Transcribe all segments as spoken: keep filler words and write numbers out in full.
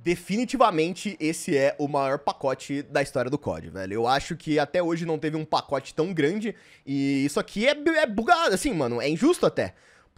definitivamente esse é o maior pacote da história do C O D, velho. Eu acho que até hoje não teve um pacote tão grande e isso aqui é, é bugado, assim, mano, é injusto até.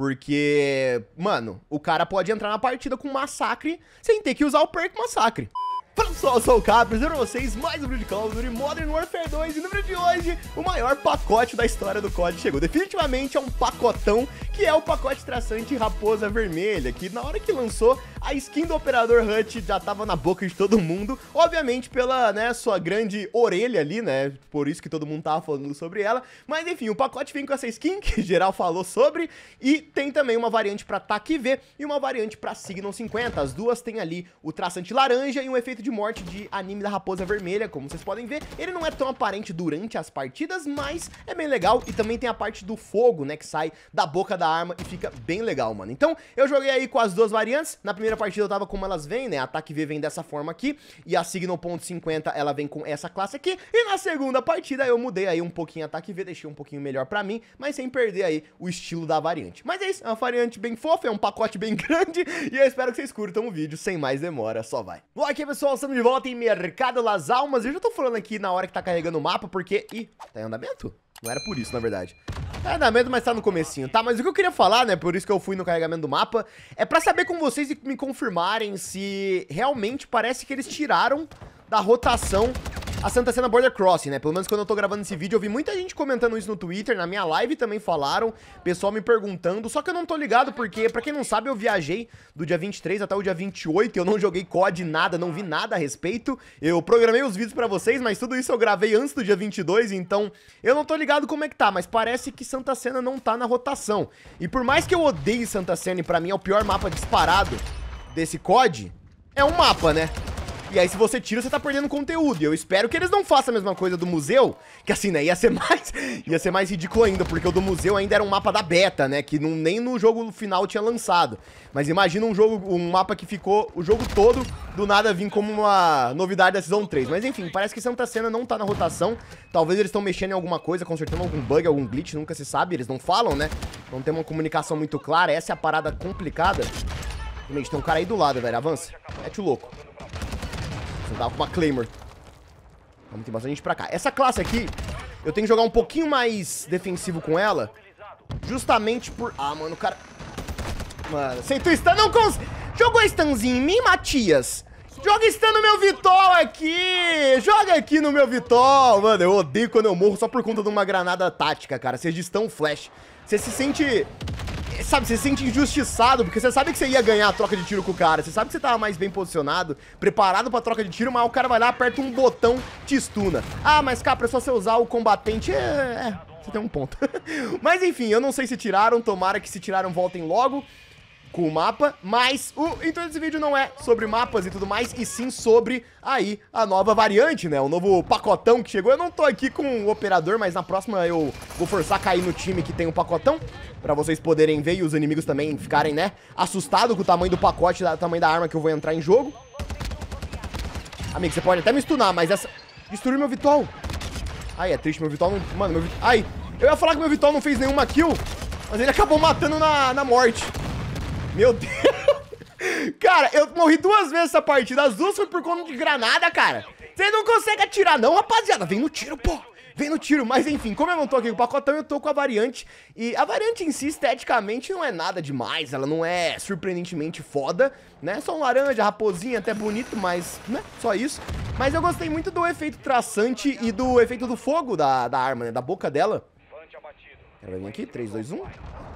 Porque, mano, o cara pode entrar na partida com massacre sem ter que usar o perk massacre. Fala pessoal, eu sou o Capri, trazendo pra vocês mais um vídeo de Call of Duty Modern Warfare dois. E no vídeo de hoje, o maior pacote da história do C O D chegou. Definitivamente é um pacotão, que é o pacote traçante Raposa Vermelha, que na hora que lançou, a skin do Operador Hut já tava na boca de todo mundo. Obviamente pela, né, sua grande orelha ali, né, por isso que todo mundo tava falando sobre ela. Mas enfim, o pacote vem com essa skin, que geral falou sobre, e tem também uma variante pra T A C V e uma variante pra Signal cinquenta. As duas tem ali o traçante laranja e um efeito de de morte de anime da Raposa Vermelha, como vocês podem ver. Ele não é tão aparente durante as partidas, mas é bem legal. E também tem a parte do fogo, né, que sai da boca da arma e fica bem legal, mano. Então, eu joguei aí com as duas variantes. Na primeira partida eu tava como elas vêm, né, a T A C V vem dessa forma aqui, e a Signal cinquenta ela vem com essa classe aqui. E na segunda partida eu mudei aí um pouquinho a T A C V, deixei um pouquinho melhor pra mim, mas sem perder aí o estilo da variante. Mas é isso, é uma variante bem fofa, é um pacote bem grande, e eu espero que vocês curtam o vídeo, sem mais demora, só vai. Bom, aqui pessoal, estamos de volta em Mercado Las Almas. Eu já tô falando aqui na hora que tá carregando o mapa, porque... Ih, tá em andamento? Não era por isso, na verdade. Tá em andamento, mas tá no comecinho, tá? Mas o que eu queria falar, né, por isso que eu fui no carregamento do mapa, é pra saber com vocês e me confirmarem se realmente parece que eles tiraram da rotação a Santa Cena Border Crossing, né? Pelo menos quando eu tô gravando esse vídeo, eu vi muita gente comentando isso no Twitter, na minha live também falaram, pessoal me perguntando, só que eu não tô ligado porque, pra quem não sabe, eu viajei do dia vinte e três até o dia vinte e oito, eu não joguei C O D, nada, não vi nada a respeito, eu programei os vídeos pra vocês, mas tudo isso eu gravei antes do dia vinte e dois, então eu não tô ligado como é que tá, mas parece que Santa Cena não tá na rotação. E por mais que eu odeie Santa Cena, e pra mim é o pior mapa disparado desse C O D, é um mapa, né? E aí se você tira, você tá perdendo conteúdo. E eu espero que eles não façam a mesma coisa do museu, que assim, né, ia ser mais ia ser mais ridículo ainda, porque o do museu ainda era um mapa da beta, né, que não, nem no jogo final tinha lançado. Mas imagina um jogo, um mapa que ficou o jogo todo, do nada vir como uma novidade da Season três. Mas enfim, parece que Santa Cena não tá na rotação. Talvez eles estão mexendo em alguma coisa, consertando algum bug, algum glitch, nunca se sabe, eles não falam, né. Não tem uma comunicação muito clara, essa é a parada complicada. Gente, tem um cara aí do lado, velho, avança, mete o louco. Você tava com uma Claymore. Vamos ter bastante gente pra cá. Essa classe aqui, eu tenho que jogar um pouquinho mais defensivo com ela. Justamente por... Ah, mano, o cara... Mano, sem tu stun, não cons... Jogou stunzinho em mim, Matias? Joga stun no meu Vitol aqui! Joga aqui no meu Vitol! Mano, eu odeio quando eu morro só por conta de uma granada tática, cara. Seja stun flash. Você se sente... Sabe, você se sente injustiçado, porque você sabe que você ia ganhar a troca de tiro com o cara. Você sabe que você tava mais bem posicionado, preparado pra troca de tiro, mas o cara vai lá, aperta um botão, te stuna. Ah, mas, Capra, é só você usar o combatente. É, é, você tem um ponto. Mas, enfim, eu não sei se tiraram, tomara que se tiraram voltem logo com o mapa, mas o então esse vídeo não é sobre mapas e tudo mais, e sim sobre aí a nova variante, né, o novo pacotão que chegou. Eu não tô aqui com o operador, mas na próxima eu vou forçar a cair no time que tem um pacotão, pra vocês poderem ver e os inimigos também ficarem, né, assustados com o tamanho do pacote, o tamanho da arma que eu vou entrar em jogo. Amigo, você pode até me stunar, mas essa... Destruiu meu Vitol. Ai, é triste, meu Vitol não... Mano, meu Vitol... Ai, eu ia falar que meu Vitol não fez nenhuma kill, mas ele acabou matando na, na morte. Meu Deus. Cara, eu morri duas vezes essa partida. As duas foi por conta de granada, cara. Você não consegue atirar não, rapaziada. Vem no tiro, pô. Vem no tiro. Mas enfim, como eu não tô aqui com o pacotão, eu tô com a variante. E a variante em si, esteticamente, não é nada demais. Ela não é surpreendentemente foda, né? Só um laranja, raposinha, até bonito, mas, né? Só isso. Mas eu gostei muito do efeito traçante e do efeito do fogo da, da arma, né? Da boca dela. Ela vai vir aqui, três, dois, um.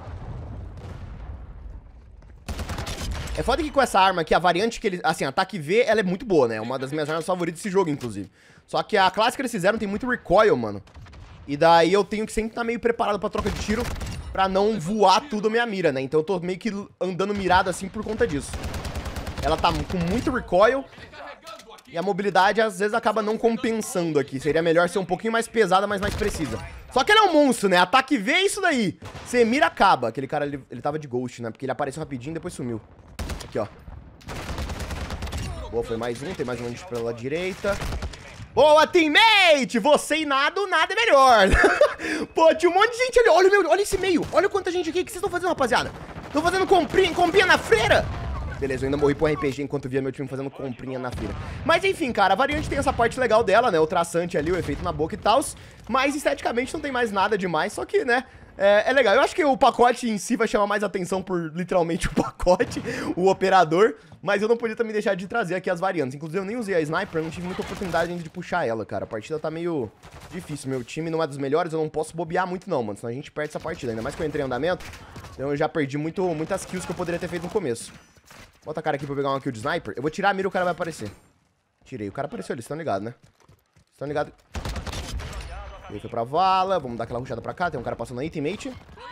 É foda que com essa arma aqui, a variante que eles... Assim, a T A C V, ela é muito boa, né? É uma das minhas armas favoritas desse jogo, inclusive. Só que a classe que eles fizeram tem muito recoil, mano. E daí eu tenho que sempre estar meio preparado pra troca de tiro, pra não voar tudo a minha mira, né? Então eu tô meio que andando mirado assim por conta disso. Ela tá com muito recoil e a mobilidade às vezes acaba não compensando aqui. Seria melhor ser um pouquinho mais pesada, mas mais precisa. Só que ela é um monstro, né? A T A C V é isso daí. Você mira, acaba. Aquele cara, ele, ele tava de ghost, né? Porque ele apareceu rapidinho e depois sumiu. Aqui, ó. Boa, foi mais um. Tem mais um gente pela direita. Boa, teammate! Você e nada, o nada é melhor. Pô, tinha um monte de gente ali. Olha, meu, olha esse meio. Olha quanta gente aqui. O que vocês estão fazendo, rapaziada? Estão fazendo comprinha, comprinha na freira? Beleza, eu ainda morri pro R P G enquanto via meu time fazendo comprinha na fila. Mas enfim, cara, a variante tem essa parte legal dela, né? O traçante ali, o efeito na boca e tal. Mas esteticamente não tem mais nada demais, só que, né? É, é legal. Eu acho que o pacote em si vai chamar mais atenção por literalmente o pacote, o operador. Mas eu não podia também deixar de trazer aqui as variantes. Inclusive eu nem usei a sniper, eu não tive muita oportunidade ainda de puxar ela, cara. A partida tá meio difícil. Meu time não é dos melhores, eu não posso bobear muito não, mano. Senão a gente perde essa partida. Ainda mais que eu entrei em andamento. Então eu já perdi muito, muitas kills que eu poderia ter feito no começo. Bota a cara aqui pra eu pegar uma kill de sniper. Eu vou tirar a mira e o cara vai aparecer. Tirei. O cara apareceu ali, vocês estão ligados, né? Vocês estão ligados? Ele foi pra vala. Vamos dar aquela rushada pra cá. Tem um cara passando aí, teammate.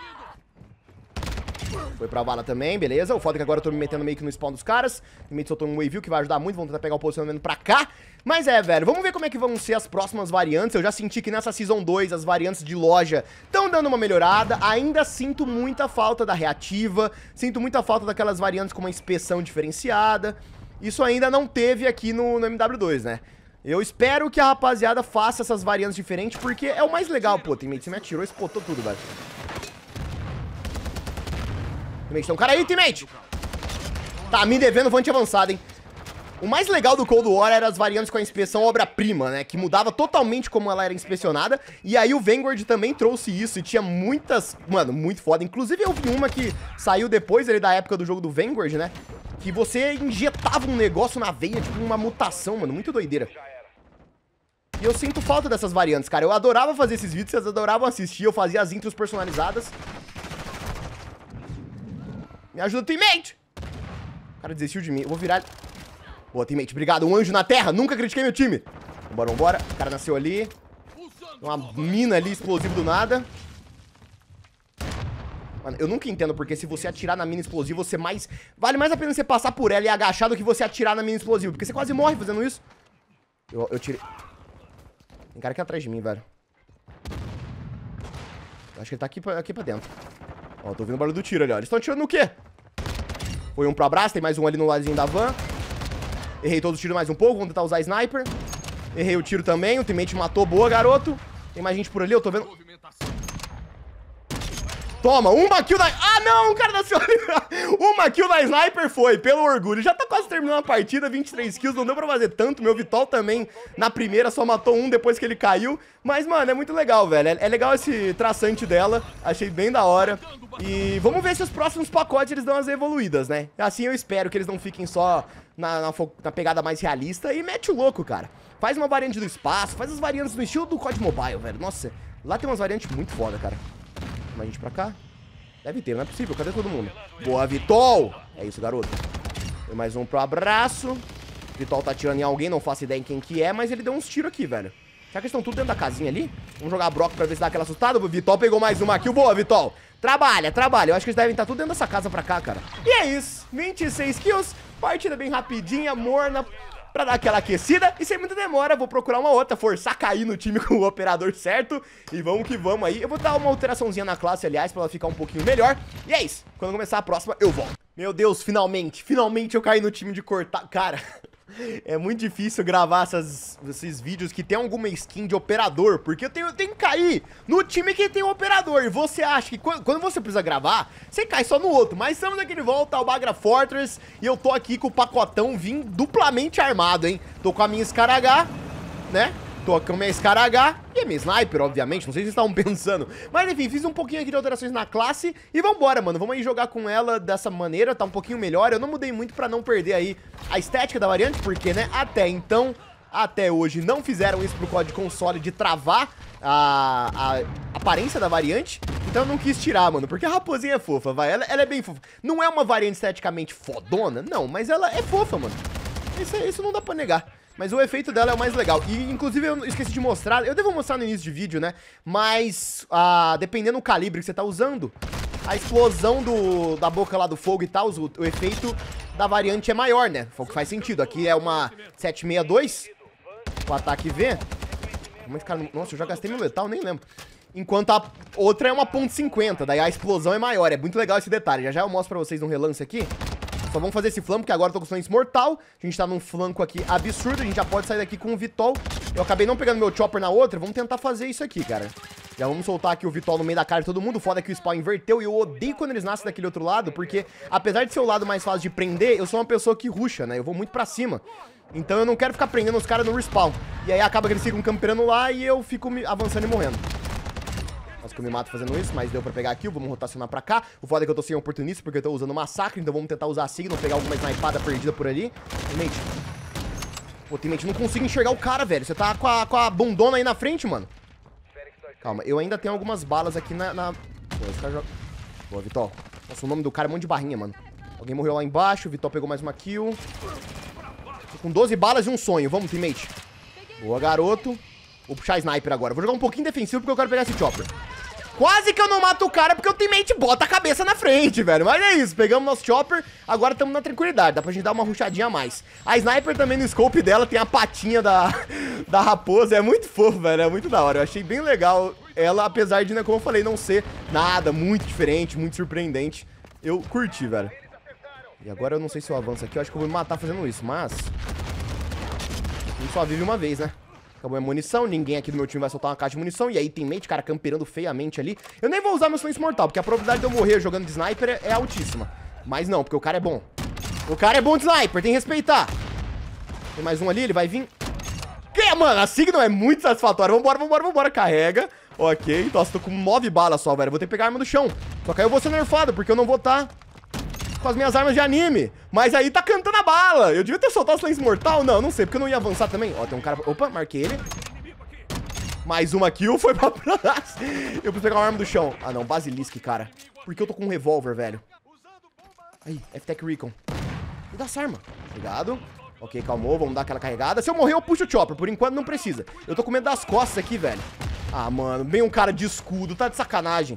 Foi pra vala também, beleza. O foda é que agora eu tô me metendo meio que no spawn dos caras. O teammate soltou um wave que vai ajudar muito. Vamos tentar pegar o posicionamento pra cá. Mas é, velho, vamos ver como é que vão ser as próximas variantes. Eu já senti que nessa Season dois as variantes de loja estão dando uma melhorada. Ainda sinto muita falta da reativa. Sinto muita falta daquelas variantes com uma inspeção diferenciada. Isso ainda não teve aqui no, no M W dois, né? Eu espero que a rapaziada faça essas variantes diferentes, porque é o mais legal. Pô, teammate, você me atirou, espotou tudo, velho. Teammate, tem um cara aí, teammate! Tá me devendo vante avançado, hein? O mais legal do Cold War era as variantes com a inspeção obra-prima, né? Que mudava totalmente como ela era inspecionada. E aí o Vanguard também trouxe isso e tinha muitas... Mano, muito foda. Inclusive eu vi uma que saiu depois ali da época do jogo do Vanguard, né? Que você injetava um negócio na veia, tipo uma mutação, mano. Muito doideira. E eu sinto falta dessas variantes, cara. Eu adorava fazer esses vídeos, vocês adoravam assistir. Eu fazia as intros personalizadas. Me ajuda, teammate! O cara desistiu de mim. Eu vou virar... Boa, teammate. Obrigado. Um anjo na terra. Nunca critiquei meu time. Vambora, vambora. O cara nasceu ali. Uma mina ali, explosiva do nada. Mano, eu nunca entendo porque se você atirar na mina explosiva, você mais... Vale mais a pena você passar por ela e agachar do que você atirar na mina explosiva. Porque você quase morre fazendo isso. Eu, eu tirei... Tem cara aqui atrás de mim, velho. Eu acho que ele tá aqui pra, aqui pra dentro. Ó, tô ouvindo o barulho do tiro ali, ó. Eles estão atirando no quê? Foi um pro abraço, tem mais um ali no ladinho da van. Errei todos os tiros mais um pouco, vamos tentar usar sniper. Errei o tiro também, o teammate matou, boa, garoto. Tem mais gente por ali, eu tô vendo... Toma, uma kill da... Ah, não, o cara nasceu ali. Uma kill da sniper foi, pelo orgulho. Já tá quase terminando a partida, vinte e três kills, não deu pra fazer tanto. Meu Vitol também, na primeira, só matou um depois que ele caiu. Mas, mano, é muito legal, velho. É, é legal esse traçante dela, achei bem da hora. E vamos ver se os próximos pacotes eles dão as evoluídas, né? Assim eu espero que eles não fiquem só na, na, na pegada mais realista. E mete o louco, cara. Faz uma variante do espaço, faz as variantes no estilo do C O D Mobile, velho. Nossa, lá tem umas variantes muito foda, cara. Mais gente pra cá. Deve ter, não é possível. Cadê todo mundo? Boa, Vitol! É isso, garoto. Tem mais um pro abraço. Vitol tá atirando em alguém, não faço ideia em quem que é, mas ele deu uns tiros aqui, velho. Será que eles estão tudo dentro da casinha ali? Vamos jogar a broca pra ver se dá aquela assustada. O Vitol pegou mais uma kill. Boa, Vitol! Trabalha, trabalha. Eu acho que eles devem estar tudo dentro dessa casa pra cá, cara. E é isso. vinte e seis kills. Partida bem rapidinha, morna. Pra dar aquela aquecida e sem muita demora, vou procurar uma outra, forçar a cair no time com o operador certo. E vamos que vamos aí. Eu vou dar uma alteraçãozinha na classe, aliás, pra ela ficar um pouquinho melhor. E é isso, quando começar a próxima, eu volto. Meu Deus, finalmente, finalmente eu caí no time de cortar. Cara, é muito difícil gravar essas, esses vídeos que tem alguma skin de operador, porque eu tenho, eu tenho que cair no time que tem um operador. E você acha que quando, quando você precisa gravar, você cai só no outro. Mas estamos aqui de volta ao Bagra Fortress e eu tô aqui com o pacotão vim duplamente armado, hein? Tô com a minha Scar H, né? Tô com a minha Scar H e a minha Sniper, obviamente, não sei se vocês estavam pensando. Mas enfim, fiz um pouquinho aqui de alterações na classe e vambora, mano. Vamos aí jogar com ela dessa maneira, tá um pouquinho melhor. Eu não mudei muito pra não perder aí a estética da variante, porque, né, até então, até hoje, não fizeram isso pro código console de travar a, a aparência da variante. Então eu não quis tirar, mano, porque a raposinha é fofa, vai. Ela, ela é bem fofa. Não é uma variante esteticamente fodona, não, mas ela é fofa, mano. Isso, isso não dá pra negar. Mas o efeito dela é o mais legal. E, inclusive, eu esqueci de mostrar. Eu devo mostrar no início de vídeo, né? Mas, ah, dependendo do calibre que você tá usando, a explosão do, da boca lá do fogo e tal, o, o efeito da variante é maior, né? O que faz sentido. Aqui é uma sete sessenta e dois, o ataque V. Mas, cara, nossa, eu já gastei meu letal, nem lembro. Enquanto a outra é uma ponto cinquenta, daí a explosão é maior. É muito legal esse detalhe. Já já eu mostro pra vocês no relance aqui. Só vamos fazer esse flanco, porque agora eu tô com silêncio mortal. A gente tá num flanco aqui absurdo. A gente já pode sair daqui com o Vitol. Eu acabei não pegando meu chopper na outra. Vamos tentar fazer isso aqui, cara. Já vamos soltar aqui o Vitol no meio da cara de todo mundo. O foda é que o spawn inverteu e eu odeio quando eles nascem daquele outro lado, porque apesar de ser o lado mais fácil de prender, eu sou uma pessoa que rusha, né? Eu vou muito pra cima. Então eu não quero ficar prendendo os caras no respawn. E aí acaba que eles ficam camperando lá e eu fico me avançando e morrendo. Acho que eu me mato fazendo isso, mas deu pra pegar aqui. Vamos rotacionar pra cá. O foda é que eu tô sem oportunista porque eu tô usando massacre. Então vamos tentar usar a Signal, pegar alguma snipada perdida por ali. Teammate. Pô, teammate, não consigo enxergar o cara, velho. Você tá com a, com a bundona aí na frente, mano. Calma, eu ainda tenho algumas balas aqui na... na... Pô, esse cara joga... Boa, Vitol. Nossa, o nome do cara é um monte de barrinha, mano. Alguém morreu lá embaixo. O Vitol pegou mais uma kill. Tô com doze balas e um sonho. Vamos, teammate. Boa, garoto. Vou puxar sniper agora. Vou jogar um pouquinho defensivo porque eu quero pegar esse chopper. Quase que eu não mato o cara porque o teammate bota a cabeça na frente, velho. Mas é isso, pegamos nosso chopper, agora estamos na tranquilidade. Dá pra gente dar uma rushadinha a mais. A sniper também no scope dela tem a patinha da, da raposa. É muito fofo, velho, é muito da hora. Eu achei bem legal ela, apesar de, né, como eu falei, não ser nada muito diferente, muito surpreendente. Eu curti, velho. E agora eu não sei se eu avanço aqui, eu acho que eu vou me matar fazendo isso, mas... a gente só vive uma vez, né? Acabou a munição, ninguém aqui do meu time vai soltar uma caixa de munição. E aí tem mate, cara, camperando feiamente ali. Eu nem vou usar meu silêncio mortal, porque a probabilidade de eu morrer jogando de sniper é, é altíssima. Mas não, porque o cara é bom. O cara é bom de sniper, tem que respeitar. Tem mais um ali, ele vai vir. Que, mano, a Signal é muito satisfatória. Vambora, vambora, vambora, carrega. Ok, nossa, tô com nove balas só, velho. Vou ter que pegar a arma do chão. Só que aí eu vou ser nerfado, porque eu não vou estar... Tá com as minhas armas de anime. Mas aí tá cantando a bala. Eu devia ter soltado o silêncio mortal? Não, não sei, porque eu não ia avançar também. Ó, tem um cara... Opa, marquei ele. Mais uma kill, foi pra trás. Eu preciso pegar uma arma do chão. Ah, não, Basilisk, cara. Por que eu tô com um revólver, velho? Aí, F-Tech Recon. Me dá essa arma. Obrigado. Ok, calmou, vamos dar aquela carregada. Se eu morrer, eu puxo o chopper. Por enquanto, não precisa. Eu tô com medo das costas aqui, velho. Ah, mano, bem um cara de escudo. Tá de sacanagem.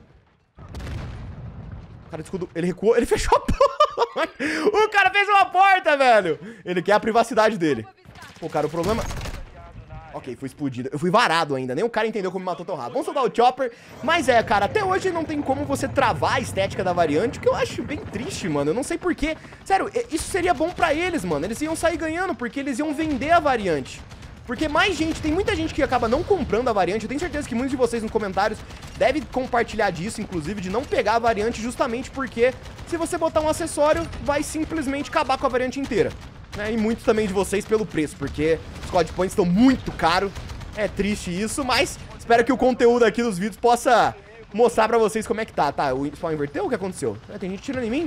O cara de escudo, ele recuou, ele fechou a porta. O cara fez uma porta, velho. Ele quer a privacidade dele. Pô, cara, o problema... Ok, foi explodido. Eu fui varado ainda. Nem o cara entendeu como me matou tão rápido. Vamos soltar o chopper. Mas é, cara, até hoje não tem como você travar a estética da variante, o que eu acho bem triste, mano. Eu não sei porquê. Sério, isso seria bom pra eles, mano. Eles iam sair ganhando, porque eles iam vender a variante. Porque mais gente, tem muita gente que acaba não comprando a variante. Eu tenho certeza que muitos de vocês nos comentários devem compartilhar disso, inclusive, de não pegar a variante justamente porque se você botar um acessório, vai simplesmente acabar com a variante inteira. Né? E muitos também de vocês pelo preço, porque os Squad Points estão muito caros. É triste isso, mas espero que o conteúdo aqui dos vídeos possa mostrar pra vocês como é que tá. Tá, o spawn inverteu? O que aconteceu? É, tem gente tirando em mim?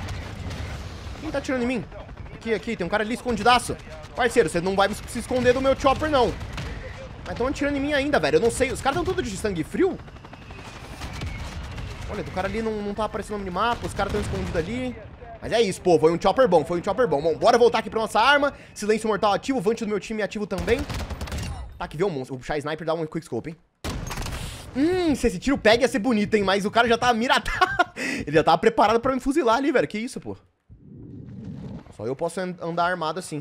Quem tá tirando em mim? Aqui, aqui, tem um cara ali escondidaço. Parceiro, você não vai se esconder do meu chopper, não. Mas estão atirando em mim ainda, velho. Eu não sei. Os caras estão tudo de sangue frio? Olha, o cara ali não, não tá aparecendo no minimapa. Os caras estão escondidos ali. Mas é isso, pô. Foi um chopper bom. Foi um chopper bom. Bom, bora voltar aqui pra nossa arma. Silêncio mortal ativo. O Vant do meu time ativo também. Tá, que vê o monstro. Vou puxar a sniper e dar um quickscope, hein. Hum, se esse tiro pega ia ser bonito, hein. Mas o cara já tava mirado. Ele já tava preparado pra me fuzilar ali, velho. Que isso, pô. Só eu posso andar armado assim.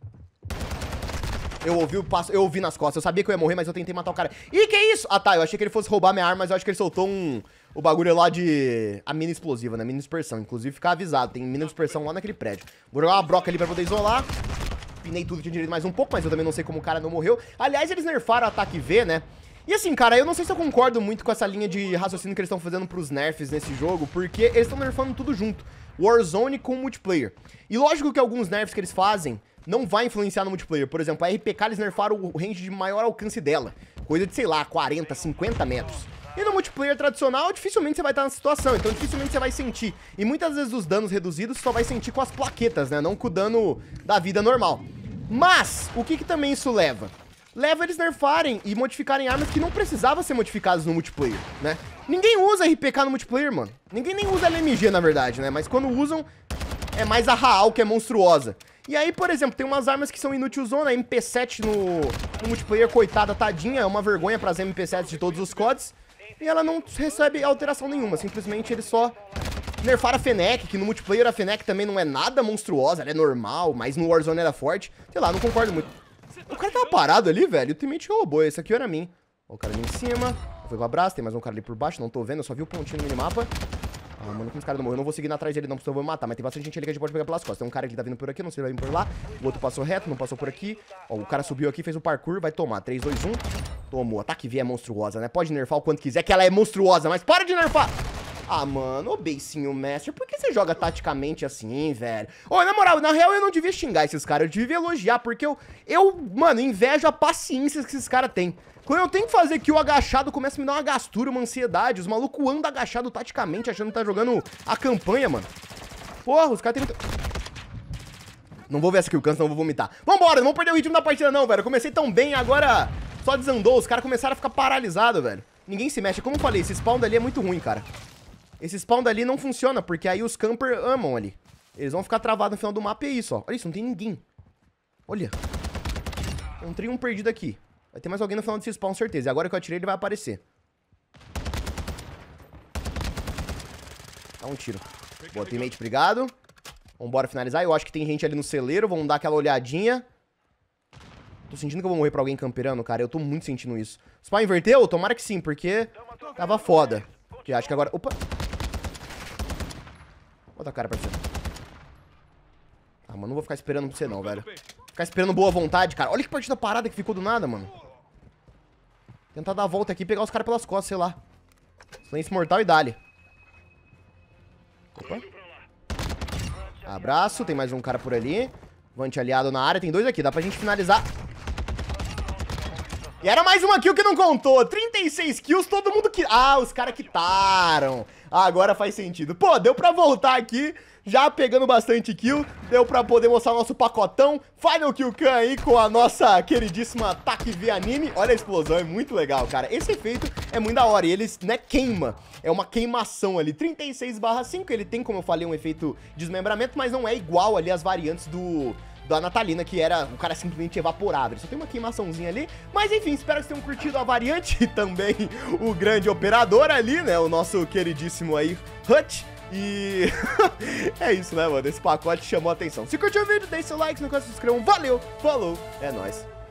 Eu ouvi o passo, eu ouvi nas costas. Eu sabia que eu ia morrer, mas eu tentei matar o cara. Ih, que isso? Ah, tá. Eu achei que ele fosse roubar minha arma, mas eu acho que ele soltou um... O bagulho lá de... A mina explosiva, né? Mina dispersão. Inclusive, ficar avisado. Tem mina dispersão lá naquele prédio. Vou jogar uma broca ali pra poder isolar. Pinei tudo, tinha direito mais um pouco, mas eu também não sei como o cara não morreu. Aliás, eles nerfaram o ataque V, né? E assim, cara, eu não sei se eu concordo muito com essa linha de raciocínio que eles estão fazendo pros nerfs nesse jogo, porque eles estão nerfando tudo junto. Warzone com multiplayer. E lógico que alguns nerfs que eles fazem não vai influenciar no multiplayer. Por exemplo, a R P K eles nerfaram o range de maior alcance dela. Coisa de, sei lá, quarenta, cinquenta metros. E no multiplayer tradicional, dificilmente você vai estar nessa situação. Então, dificilmente você vai sentir. E muitas vezes os danos reduzidos você só vai sentir com as plaquetas, né? Não com o dano da vida normal. Mas, o que que também isso leva? Leva eles nerfarem e modificarem armas que não precisavam ser modificadas no multiplayer, né? Ninguém usa R P K no multiplayer, mano. Ninguém nem usa L M G, na verdade, né? Mas quando usam, é mais a Raal, que é monstruosa. E aí, por exemplo, tem umas armas que são inutilzona, a M P sete no, no multiplayer, coitada, tadinha, é uma vergonha pras M P sete de todos os C O Ds. E ela não recebe alteração nenhuma, simplesmente eles só nerfaram a Fennec, que no multiplayer a Fennec também não é nada monstruosa, ela é normal, mas no Warzone era forte. Sei lá, não concordo muito. O cara tava parado ali, velho, o teammate roubou, esse aqui era mim. Ó, o cara ali em cima, foi pro abraço, tem mais um cara ali por baixo, não tô vendo, eu só vi o pontinho no minimapa. Ah, mano, como esse cara não morreu, eu não vou seguir atrás dele não, porque eu vou me matar. Mas tem bastante gente ali que a gente pode pegar pelas costas. Tem um cara que tá vindo por aqui, não sei se vai vir por lá. O outro passou reto, não passou por aqui. Ó, o cara subiu aqui, fez o parkour, vai tomar. três, dois, um. Tomou. Ataque V é monstruosa, né? Pode nerfar o quanto quiser, que ela é monstruosa, mas para de nerfar! Ah, mano, ô beicinho mestre, por que você joga taticamente assim, velho? Ô, na moral, na real eu não devia xingar esses caras, eu devia elogiar, porque eu, eu, mano, invejo a paciência que esses caras têm. Quando eu tenho que fazer aqui o agachado, começa a me dar uma gastura, uma ansiedade. Os malucos andam agachado taticamente, achando que tá jogando a campanha, mano. Porra, os caras têm muito... Não vou ver essa kill cansa, não vou vomitar. Vambora, não vamos perder o ritmo da partida não, velho. Eu comecei tão bem, agora só desandou. Os caras começaram a ficar paralisados, velho. Ninguém se mexe. Como eu falei, esse spawn dali é muito ruim, cara. Esse spawn dali não funciona, porque aí os campers amam ali. Eles vão ficar travados no final do mapa e é isso, ó. Olha isso, não tem ninguém. Olha. Encontrei um perdido aqui. Vai ter mais alguém no final desse spawn, certeza. E agora que eu atirei, ele vai aparecer. Dá um tiro. Boa, teammate, obrigado. Vambora finalizar. Eu acho que tem gente ali no celeiro. Vamos dar aquela olhadinha. Tô sentindo que eu vou morrer pra alguém camperando, cara. Eu tô muito sentindo isso. O spawn inverteu? Tomara que sim, porque tava foda. Que acho que agora... Opa! Bota a cara pra você. Ah, mano, não vou ficar esperando pra você não, velho. Ficar esperando boa vontade, cara. Olha que partida parada que ficou do nada, mano. Tentar dar a volta aqui e pegar os caras pelas costas, sei lá. Silêncio mortal e dali. Opa. Abraço, tem mais um cara por ali. Vante aliado na área, tem dois aqui, dá pra gente finalizar. E era mais uma kill que não contou. trinta e seis kills, todo mundo que... Ah, os caras quitaram. Ah, agora faz sentido. Pô, deu pra voltar aqui, já pegando bastante kill. Deu pra poder mostrar o nosso pacotão. Final Kill Cam aí com a nossa queridíssima Ataque V Anime. Olha a explosão, é muito legal, cara. Esse efeito é muito da hora e eles, né, queima. É uma queimação ali. trinta e seis barra cinco, ele tem, como eu falei, um efeito de desmembramento, mas não é igual ali as variantes do... da Natalina, que era o cara simplesmente evaporava. Ele só tem uma queimaçãozinha ali. Mas enfim, espero que vocês tenham curtido a variante e também o grande operador ali, né? O nosso queridíssimo aí, Hutch. E é isso, né, mano? Esse pacote chamou a atenção. Se curtiu o vídeo, deixe seu like, não esqueça de se inscrever. Valeu, falou, é nóis.